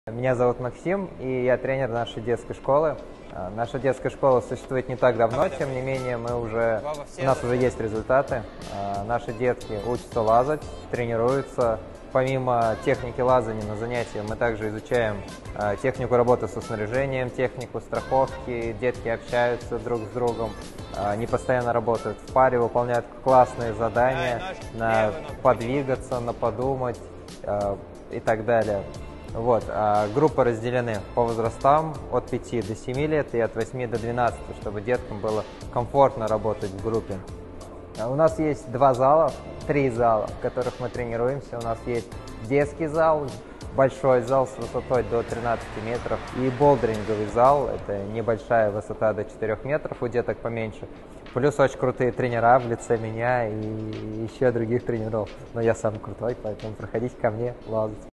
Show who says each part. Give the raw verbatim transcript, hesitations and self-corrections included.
Speaker 1: Меня зовут Максим, и я тренер нашей детской школы. Наша детская школа существует не так давно, тем не менее мы уже, у нас уже есть результаты. Наши детки учатся лазать, тренируются. Помимо техники лазания на занятиях мы также изучаем технику работы со снаряжением, технику страховки. Детки общаются друг с другом, они постоянно работают в паре, выполняют классные задания на подвигаться, на подумать и так далее. Вот, а группы разделены по возрастам от пяти до семи лет и от восьми до двенадцати, чтобы деткам было комфортно работать в группе. У нас есть два зала, три зала, в которых мы тренируемся. У нас есть детский зал, большой зал с высотой до тринадцати метров, и болдеринговый зал, это небольшая высота до четырёх метров, у деток поменьше. Плюс очень крутые тренера в лице меня и еще других тренеров. Но я сам крутой, поэтому проходите ко мне лазать.